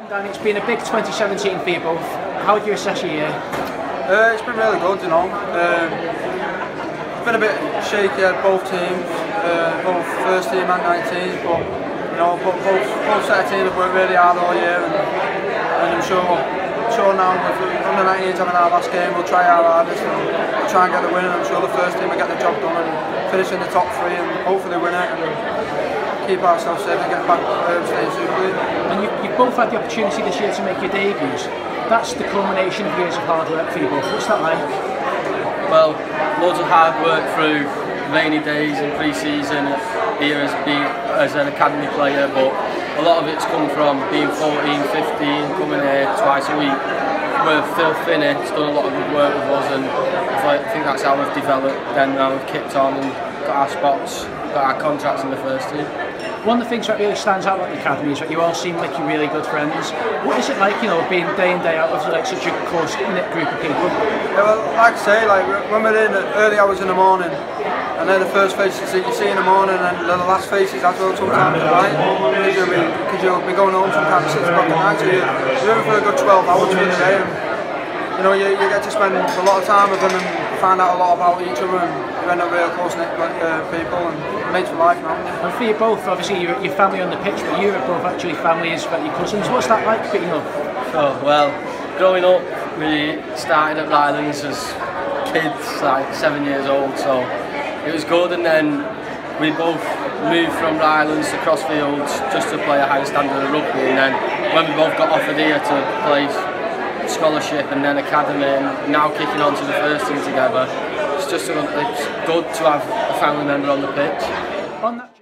Dan, it's been a big 2017 for you both. How would you assess your year? It's been really good, you know. It's been a bit shaky at both teams, both first team and 19s, but you know, both set of teams have worked really hard all year, and I'm sure now with under 19s having our last game, we'll try our hardest and we'll try and get the win. And I'm sure the first team will get the job done and finish in the top three and hopefully win it and keep ourselves safe and get back staying Super League. And you've both had the opportunity this year to make your debuts. That's the culmination of years of hard work for you both. What's that like? Well, loads of hard work through rainy days and pre-season here as an academy player, but a lot of it's come from being 14, 15, coming here twice a week. With Phil Finney, he's done a lot of good work with us, and I think that's how we've developed. Then now we've kicked on and got our spots, got our contracts in the first team. One of the things that really stands out about the academy is that you all seem like you're really good friends. What is it like, you know, being day in day out with like such a close knit group of people? Yeah, well, like I say, like when we're in at early hours in the morning, and they're the first faces that you see in the morning, and they're the last faces as well sometimes, right? Because you'll be going home sometimes at 6 o'clock at night, so you're in for a good 12 hours for the day. And, you know, you get to spend a lot of time with them and find out a lot about each other, and you end up real close-knit people and mates for life now. And for you both, obviously your family on the pitch, but you're both actually families, but your cousins. What's that like picking up? Oh, well, growing up, we started at Rylands as kids, like 7 years old, so it was good, and then we both moved from Rylands to Crossfields just to play a higher standard of rugby, and then when we both got offered here to play scholarship and then academy and now kicking on to the first team together, it's good to have a family member on the pitch. On that